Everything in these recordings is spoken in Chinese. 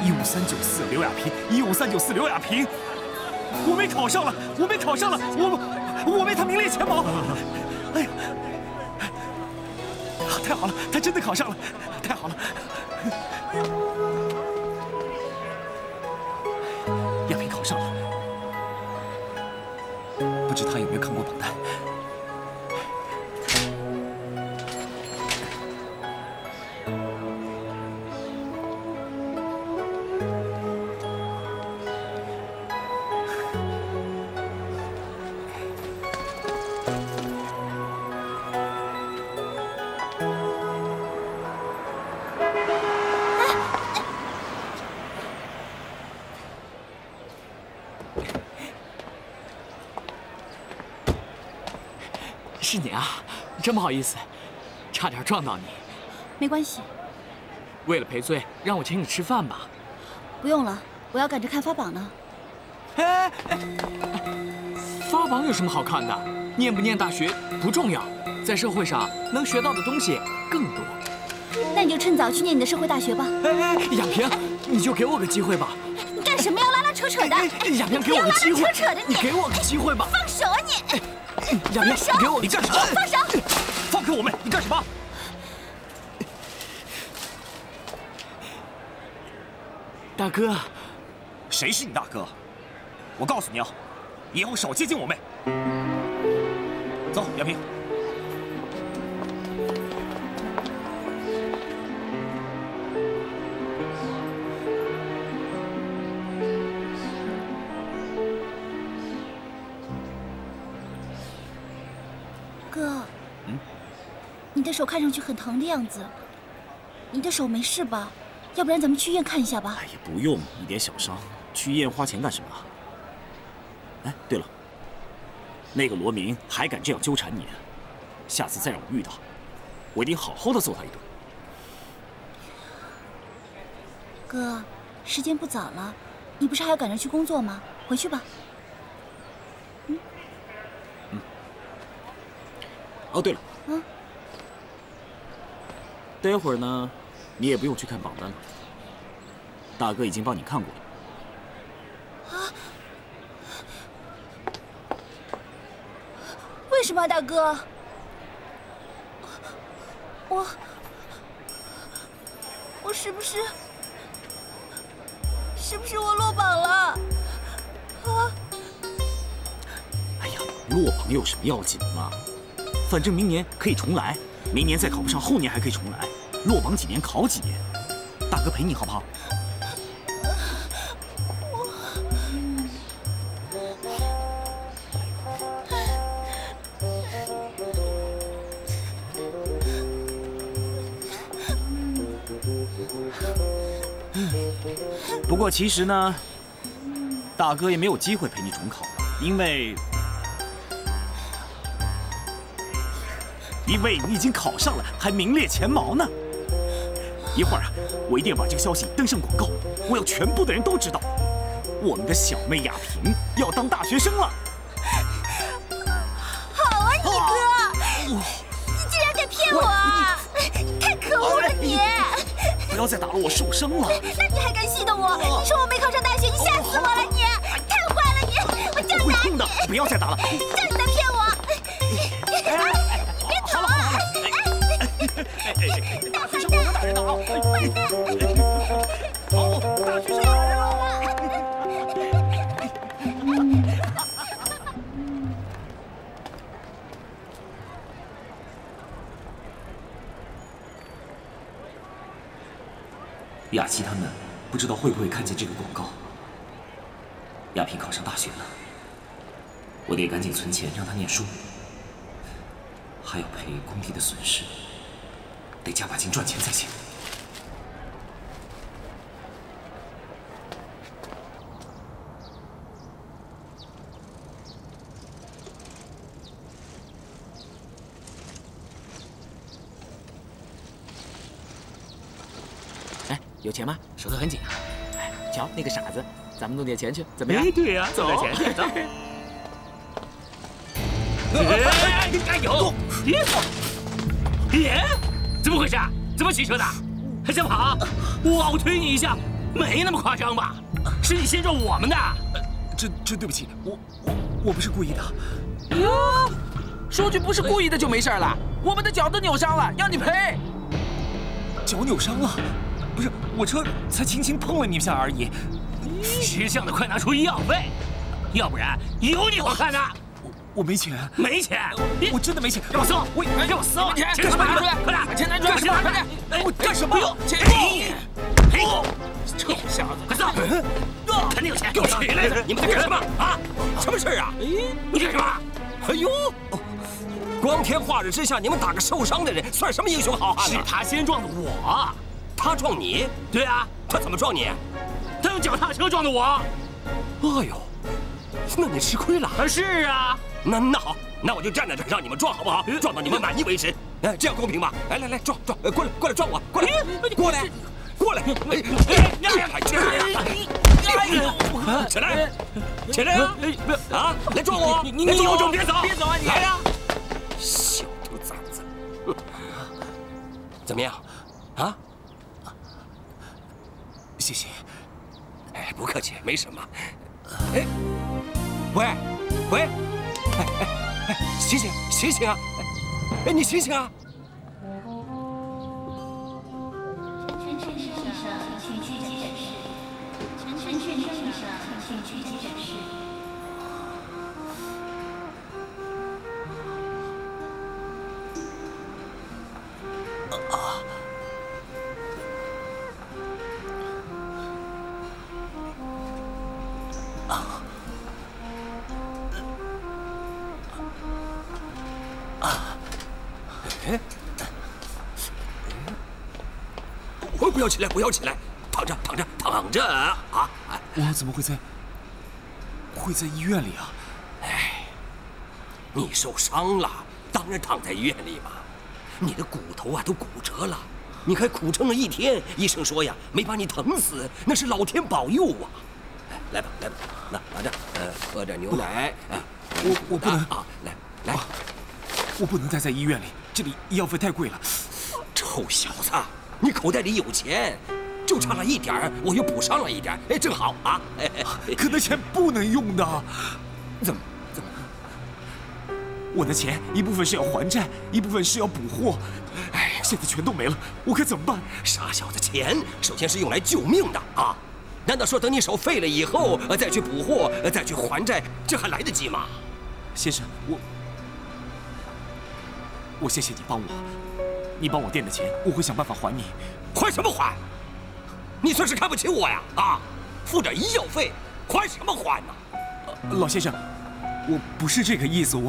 15394刘亚平，15394刘亚平，我没考上了，我没考上了，我为他名列前茅。哎呀，太好了，他真的考上了，太好了。亚平考上了，不知他有没有看过榜单？ 是你啊，真不好意思，差点撞到你。 没关系。 为了赔罪，让我请你吃饭吧。 不用了，我要赶着看发榜呢。 哎，发榜有什么好看的？念不念大学不重要，在社会上能学到的东西更多。 那你就趁早去念你的社会大学吧。 哎，亚平，你就给我个机会吧。 你干什么要拉拉扯扯的？ 亚平，给我个机会。 不要拉拉扯扯的， 你给我个机会吧。 放手啊你！ 亚平，你给我！ 你干什么？ 放手！ 放开我们！你干什么？ 大哥， 谁是你大哥？我告诉你啊，以后少接近我妹。走，亚平。 哥，你的手看上去很疼的样子，你的手没事吧？要不然咱们去医院看一下吧。 哎呀，不用，一点小伤，去医院花钱干什么？哎，对了，那个罗明还敢这样纠缠你，下次再让我遇到，我一定好好的揍他一顿。 哥，时间不早了，你不是还要赶着去工作吗？回去吧。 哦，对了，待会儿呢，你也不用去看榜单了，大哥已经帮你看过了。 啊？为什么啊，大哥？我是不是我落榜了？啊？ 哎呀，落榜有什么要紧的嘛？ 反正明年可以重来，明年再考不上，后年还可以重来，落榜几年考几年，大哥陪你好不好？不过其实呢，大哥也没有机会陪你重考了，因为你已经考上了，还名列前茅呢。一会儿啊，我一定要把这个消息登上广告，我要全部的人都知道，我们的小妹亚平要当大学生了。 好啊，你哥，你竟然敢骗我啊！太可恶了你！ 不要再打了，我受伤了。 那你还敢戏弄我？你说我没考上大学，你吓死我了你！太坏了你！我就打你！ 不要再打了！ 叫你在骗我！你别走啊！大坏蛋！坏蛋！ 好，大学生来了！雅琪他们不知道会不会看见这个广告。亚平考上大学了，我得赶紧存钱让他念书，还要赔工地的损失，得加把劲赚钱才行。 哎，有钱吗？手头很紧啊。哎，瞧那个傻子，咱们弄点钱去，怎么样？ 哎，对呀， 走点钱去，走。 哎呦！ 耶！怎么回事？怎么骑车的？还想跑？我推你一下， 没那么夸张吧？是你先撞我们的。 真对不起，我不是故意的。 哟，说句不是故意的就没事了。我们的脚都扭伤了，要你赔。 脚扭伤了？不是，我车才轻轻碰了你一下而已。 识相的快拿出医药费，要不然有你好看的。 我没钱， 没钱， 我真的没钱。 给我搜，给我搜， 钱干什么？ 拿出来， 快点， 把钱拿出来，快点！ 我干什么？ 钱！臭小子，快搜！肯定有钱，给我起来！你们在干什么啊？什么事啊？你干什么？ 哎呦！光天化日之下，你们打个受伤的人，算什么英雄好汉呢？ 是他先撞的我， 他撞你？ 对啊， 他怎么撞你？ 他用脚踏车撞的我。 哎呦，那你吃亏了。 是啊。 那好，那我就站在这儿让你们撞好不好？撞到你们满意为止。哎，这样公平吧？来撞，过来撞我，过来！起来呀！啊，来撞我！ 你有种别走啊你！ 来呀！小兔崽子，怎么样？啊？ 谢谢。 哎，不客气，没什么。哎，喂，哎，醒醒啊！哎，你醒醒啊！ 乘乘先生，请去急诊室。乘乘先生，请去急诊室。 不要起来，躺着啊！ 我怎么会在医院里啊？ 哎，你受伤了，当然躺在医院里嘛。你的骨头啊都骨折了，你还苦撑了一天，医生说呀，没把你疼死，那是老天保佑啊！哎，来吧，拿着，喝点牛奶。 我不能啊，来， 我不能待在医院里，这里医药费太贵了。 臭小子，你口袋里有钱，就差了一点儿，我又补上了一点，哎，正好啊。 可那钱不能用的。 怎么？ 我的钱一部分是要还债，一部分是要补货，哎，现在全都没了，我该怎么办？ 傻小子，钱首先是用来救命的啊！难道说等你手废了以后，再去补货，再去还债，这还来得及吗？ 先生，我谢谢你帮我，你帮我垫的钱，我会想办法还你。 还什么还？你算是看不起我呀？啊，付点医药费，还什么还呢？ 老先生，我不是这个意思，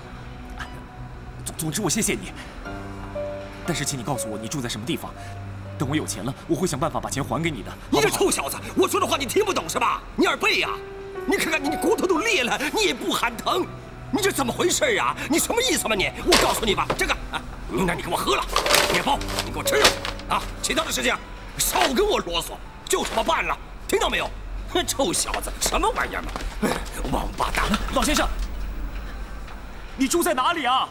总之我谢谢你，但是请你告诉我你住在什么地方，等我有钱了，我会想办法把钱还给你的。 你这臭小子，我说的话你听不懂是吧？你耳背呀？你看看你骨头都裂了，你也不喊疼，你这怎么回事啊？你什么意思嘛你？我告诉你吧，这个啊，牛奶你给我喝了，面包你给我吃了啊，其他的事情少跟我啰嗦，就这么办了，听到没有？臭小子，什么玩意儿嘛！王八蛋！ 老先生，你住在哪里啊？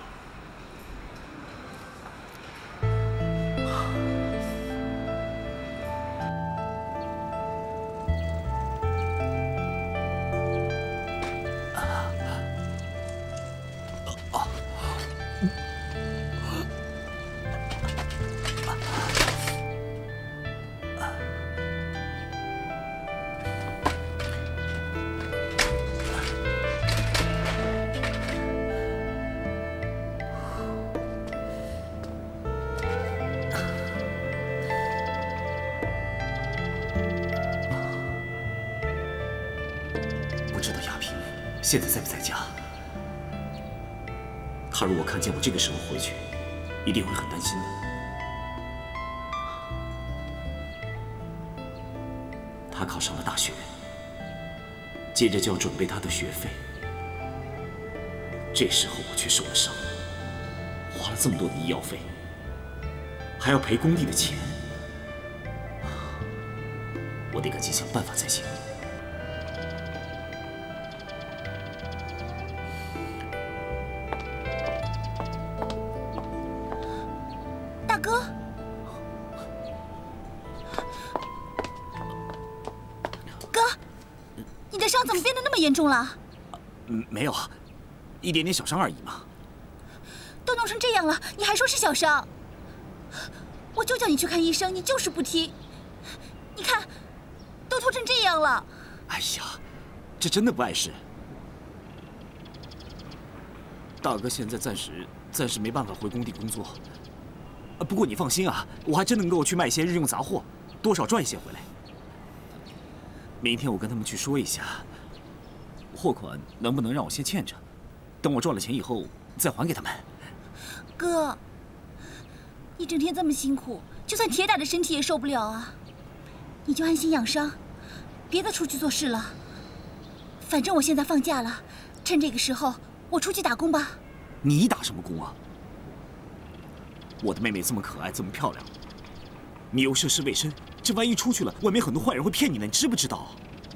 现在在不在家？他如果看见我这个时候回去，一定会很担心的。他考上了大学，接着就要准备他的学费。这时候我却受了伤，花了这么多的医药费，还要赔工地的钱，我得赶紧想办法才行。 大哥， 的伤怎么变得那么严重了？ 没有，一点点小伤而已嘛。 都弄成这样了，你还说是小伤？我就叫你去看医生，你就是不听。你看，都拖成这样了。 哎呀，这真的不碍事。大哥现在暂时没办法回工地工作。不过你放心啊，我还真能够去卖些日用杂货，多少赚一些回来。明天我跟他们去说一下，货款能不能让我先欠着，等我赚了钱以后再还给他们。 哥，你整天这么辛苦，就算铁打的身体也受不了啊！你就安心养伤，别再出去做事了。反正我现在放假了，趁这个时候我出去打工吧。 你打什么工啊？我的妹妹这么可爱，这么漂亮，你又涉世未深，这万一出去了，外面很多坏人会骗你的，你知不知道？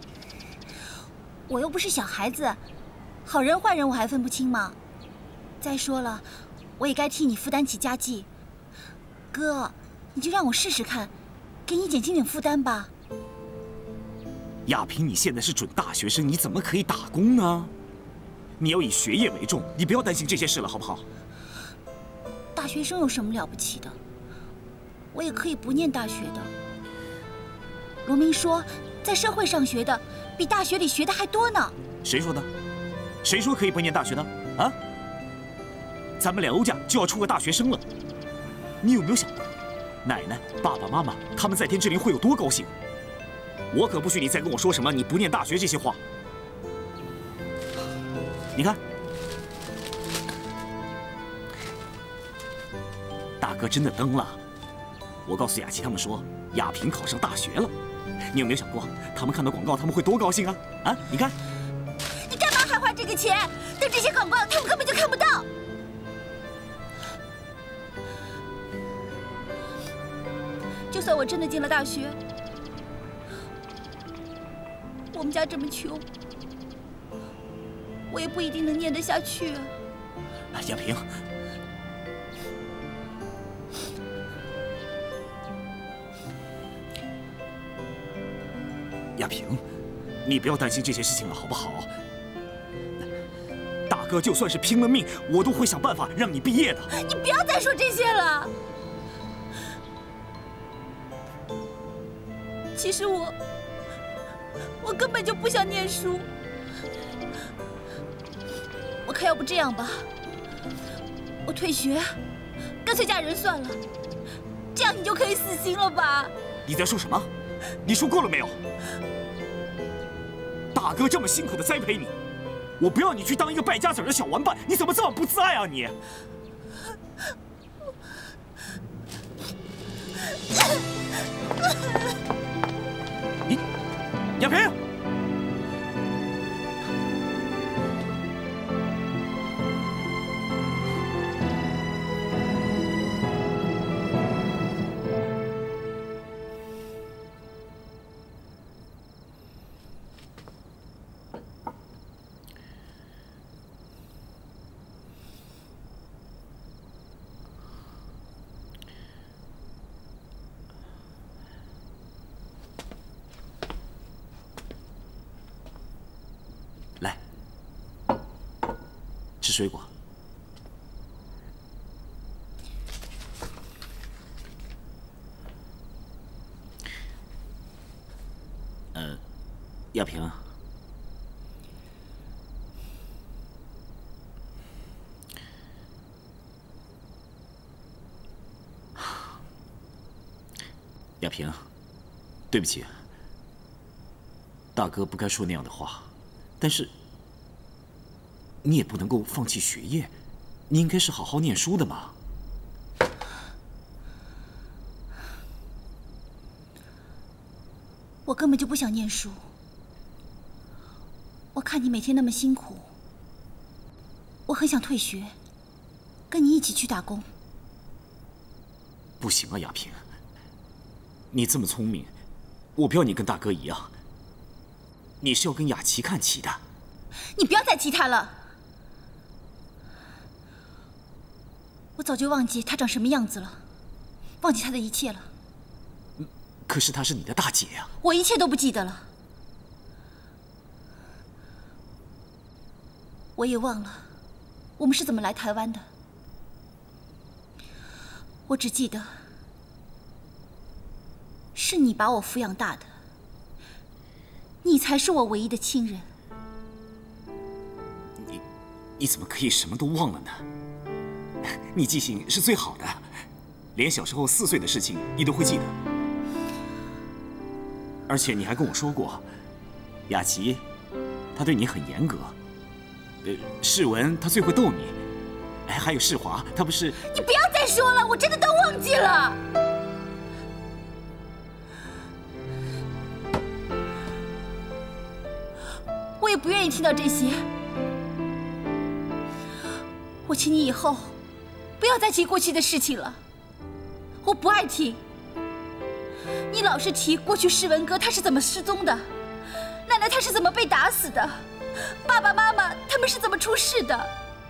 我又不是小孩子，好人坏人我还分不清吗？再说了，我也该替你负担起家计。哥，你就让我试试看，给你减轻点负担吧。 亚萍，你现在是准大学生，你怎么可以打工呢？你要以学业为重，你不要担心这些事了，好不好？ 大学生有什么了不起的？我也可以不念大学的。罗明说，在社会上学的比大学里学的还多呢。 谁说的？谁说可以不念大学的？啊？咱们梁欧家就要出个大学生了，你有没有想过，奶奶、爸爸妈妈他们在天之灵会有多高兴？我可不许你再跟我说什么你不念大学这些话。你看，大哥真的登了。我告诉雅琪他们说，亚萍考上大学了。你有没有想过，他们看到广告他们会多高兴啊？啊，你看， 你干嘛还花这个钱？但这些广告他们根本就看不到。就算我真的进了大学，我们家这么穷，我也不一定能念得下去啊。 亚萍，亚萍，你不要担心这些事情了，好不好？大哥就算是拼了命，我都会想办法让你毕业的。 你不要再说这些了。其实我根本就不想念书。我看要不这样吧，我退学，干脆嫁人算了，这样你就可以死心了吧？ 你在说什么？你说够了没有？大哥这么辛苦的栽培你，我不要你去当一个败家子儿的小玩伴，你怎么这么不自爱啊你？亚萍，来，吃水果。亚萍，亚萍，对不起，大哥不该说那样的话，但是你也不能够放弃学业，你应该是好好念书的嘛。 我根本就不想念书。我看你每天那么辛苦，我很想退学，跟你一起去打工。 不行啊，亚萍，你这么聪明，我不要你跟大哥一样。你是要跟雅琪看齐的。 你不要再提他了，我早就忘记他长什么样子了，忘记他的一切了。 可是她是你的大姐呀。 我一切都不记得了。 我也忘了我们是怎么来台湾的。我只记得是你把我抚养大的，你才是我唯一的亲人。 你怎么可以什么都忘了呢？你记性是最好的，连小时候4岁的事情你都会记得。而且你还跟我说过，雅琪，她对你很严格。世文他最会逗你，还有世华，他不是…… 你不要再说了，我真的都忘记了。我也不愿意听到这些。我请你以后不要再提过去的事情了，我不爱听。你老是提过去世文哥他是怎么失踪的，奶奶她是怎么被打死的，爸爸妈妈他们是怎么出事的。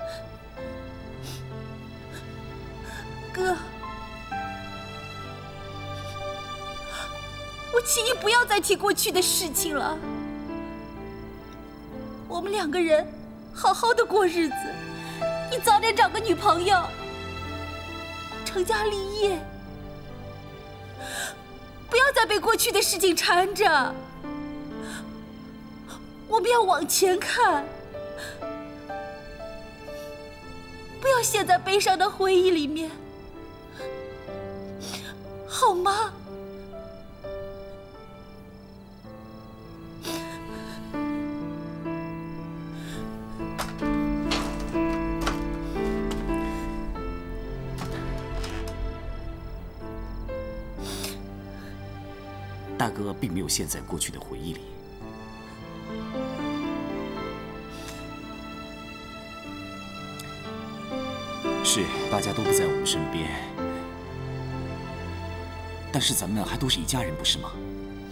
哥，我请你不要再提过去的事情了。我们2个人好好的过日子，你早点找个女朋友，成家立业，不要再被过去的事情缠着。我们要往前看，不要陷在悲伤的回忆里面，好吗？ 大哥并没有陷在过去的回忆里。是，大家都不在我们身边，但是咱们还都是一家人，不是吗？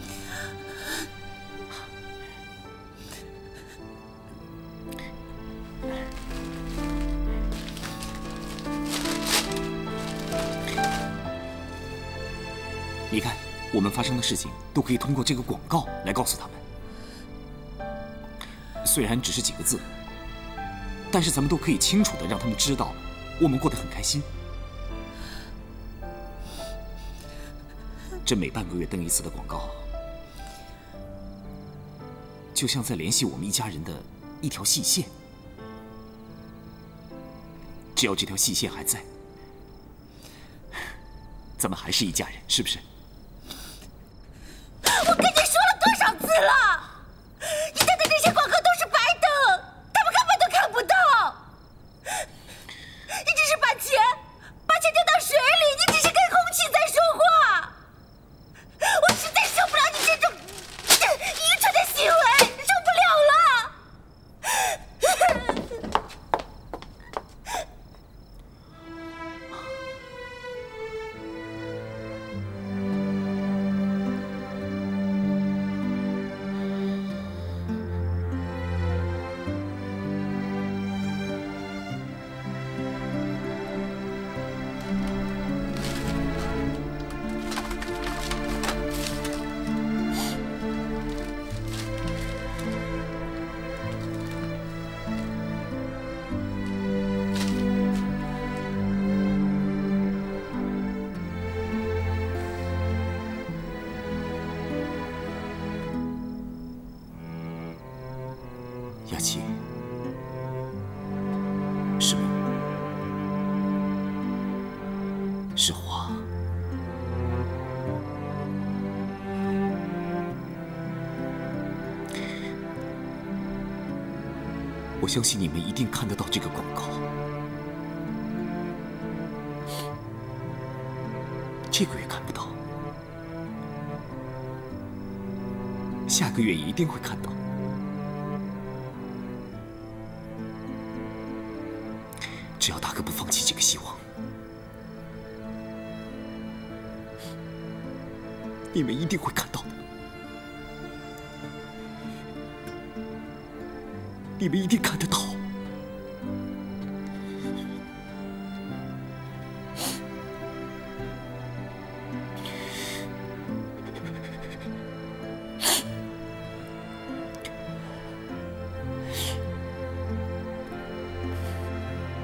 你看，我们发生的事情都可以通过这个广告来告诉他们。虽然只是几个字，但是咱们都可以清楚地让他们知道，我们过得很开心。这每半个月登一次的广告，就像在联系我们一家人的一条细线。只要这条细线还在，咱们还是一家人，是不是？ 我跟你说了多少次了，你登的这些广告都是白登，他们根本都看不到。你只是把钱丢到水里，你只是跟空气在说话。我实在受不了你这种愚蠢的行为，受不了了。 雅琪，是吗？是华。我相信你们一定看得到这个广告。这个月看不到，下个月也一定会看到。只要大哥不放弃这个希望，你们一定会看到的。你们一定看得到。